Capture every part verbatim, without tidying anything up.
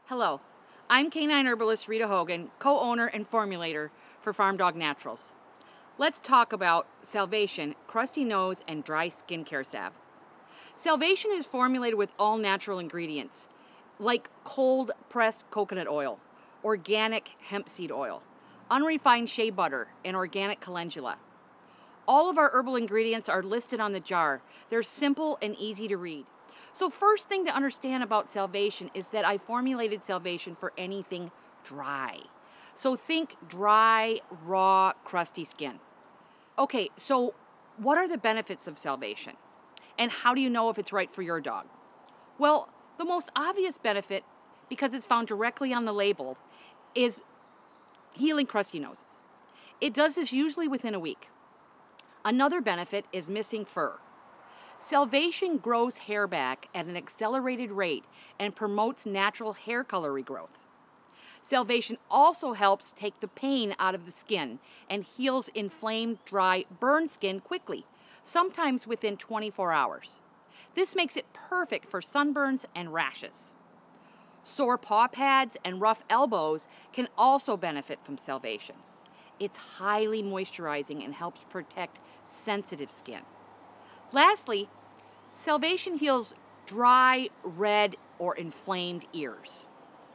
Hello, I'm canine herbalist Rita Hogan, co-owner and formulator for Farm Dog Naturals. Let's talk about Salvation Crusty Nose and Dry Skincare Salve. Salvation is formulated with all natural ingredients, like cold pressed coconut oil, organic hemp seed oil, unrefined shea butter, and organic calendula. All of our herbal ingredients are listed on the jar. They're simple and easy to read. So first thing to understand about Salvation is that I formulated Salvation for anything dry. So think dry, raw, crusty skin. Okay, so what are the benefits of Salvation? And how do you know if it's right for your dog? Well, the most obvious benefit, because it's found directly on the label, is healing crusty noses. It does this usually within a week. Another benefit is missing fur. Salvation grows hair back at an accelerated rate and promotes natural hair color regrowth. Salvation also helps take the pain out of the skin and heals inflamed, dry, burned skin quickly, sometimes within twenty-four hours. This makes it perfect for sunburns and rashes. Sore paw pads and rough elbows can also benefit from Salvation. It's highly moisturizing and helps protect sensitive skin. Lastly, Salvation heals dry, red, or inflamed ears.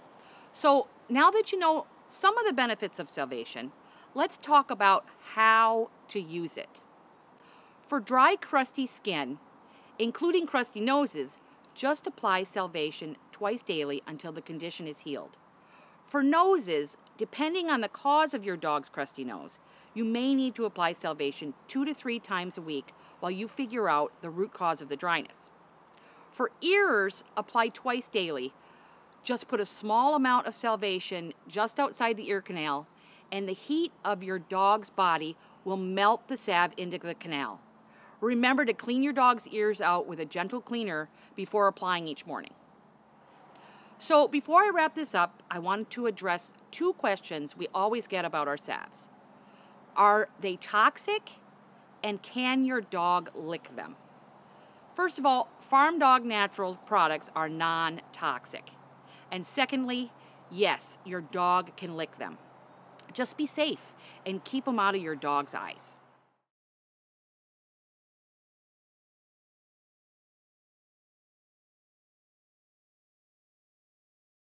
So now that you know some of the benefits of Salvation, let's talk about how to use it. For dry, crusty skin, including crusty noses, just apply Salvation twice daily until the condition is healed. For noses, depending on the cause of your dog's crusty nose, you may need to apply Salvation two to three times a week while you figure out the root cause of the dryness. For ears, apply twice daily. Just put a small amount of Salvation just outside the ear canal, and the heat of your dog's body will melt the salve into the canal. Remember to clean your dog's ears out with a gentle cleaner before applying each morning. So before I wrap this up, I wanted to address two questions we always get about our salves. Are they toxic, and can your dog lick them? First of all, Farm Dog Naturals products are non-toxic. And secondly, yes, your dog can lick them. Just be safe and keep them out of your dog's eyes.